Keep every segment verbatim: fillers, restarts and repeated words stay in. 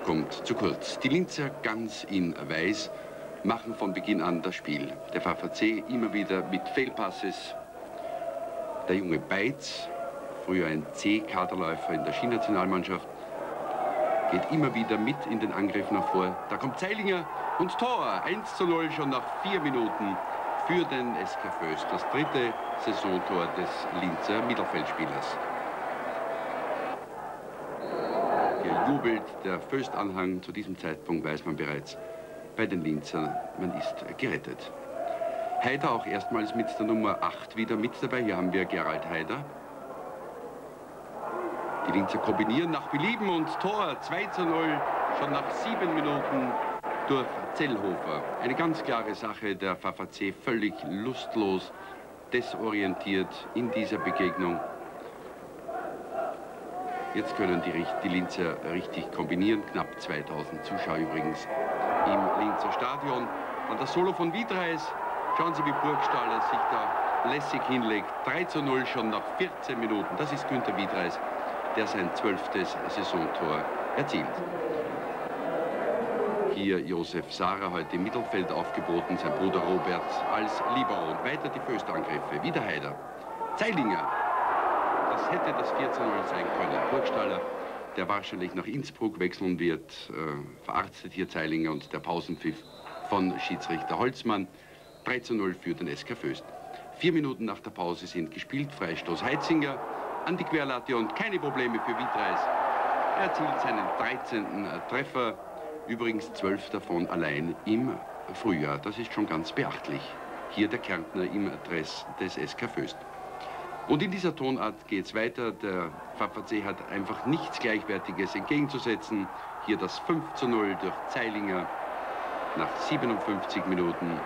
kommt zu kurz. Die Linzer ganz in Weiß machen von Beginn an das Spiel. Der V V C immer wieder mit Fehlpasses. Der junge Beitz, früher ein C-Kaderläufer in der Skinationalmannschaft, geht immer wieder mit in den Angriff nach vor. Da kommt Zeilinger und Tor. eins zu null schon nach vier Minuten für den S K Föst. Das dritte Saisontor des Linzer Mittelfeldspielers. Hier jubelt der Föst-Anhang. Zu diesem Zeitpunkt weiß man bereits bei den Linzern, man ist gerettet. Haider auch erstmals mit der Nummer acht wieder mit dabei. Hier haben wir Gerald Haider. Die Linzer kombinieren nach Belieben und Tor zwei zu null schon nach sieben Minuten durch Zellhofer. Eine ganz klare Sache, der V V C völlig lustlos, desorientiert in dieser Begegnung. Jetzt können die, die Linzer richtig kombinieren. Knapp zweitausend Zuschauer übrigens im Linzer Stadion. Dann das Solo von Wiedreis. Schauen Sie, wie Burgstaller sich da lässig hinlegt. drei zu null schon nach vierzehn Minuten. Das ist Günther Wiedreis, der sein zwölftes Saisontor erzielt. Hier Josef Sara, heute im Mittelfeld aufgeboten, sein Bruder Robert als Libero. Und weiter die Föst-Angriffe. Wieder Haider. Zeilinger. Das hätte das vier zu null sein können. Burgstaller, der wahrscheinlich nach Innsbruck wechseln wird, äh, verarztet hier Zeilinger und der Pausenpfiff von Schiedsrichter Holzmann. drei zu null für den S K Föst. Vier Minuten nach der Pause sind gespielt. Freistoß Heitzinger an die Querlatte und keine Probleme für Wiedreis. Er erzielt seinen dreizehnten Treffer. Übrigens zwölf davon allein im Frühjahr. Das ist schon ganz beachtlich. Hier der Kärntner im Dress des S K Föst. Und in dieser Tonart geht es weiter. Der V V C hat einfach nichts Gleichwertiges entgegenzusetzen. Hier das fünf zu null durch Zeilinger nach siebenundfünfzig Minuten.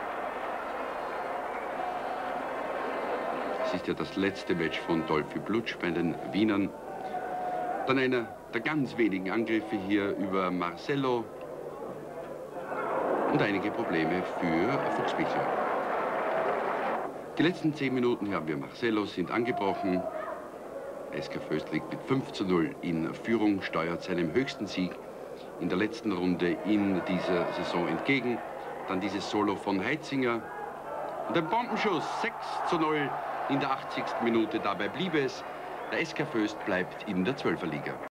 Das ist ja das letzte Match von Dolphy Blutsch bei den Wienern. Dann einer der ganz wenigen Angriffe hier über Marcello. Und einige Probleme für Fuchsbichler. Die letzten zehn Minuten hier haben wir Marcello, sind angebrochen. S K Föst liegt mit fünf zu null in Führung, steuert seinem höchsten Sieg in der letzten Runde in dieser Saison entgegen. Dann dieses Solo von Heitzinger. Und ein Bombenschuss, sechs zu null in der achtzigsten Minute. Dabei blieb es. Der S K Föst bleibt in der Zwölferliga.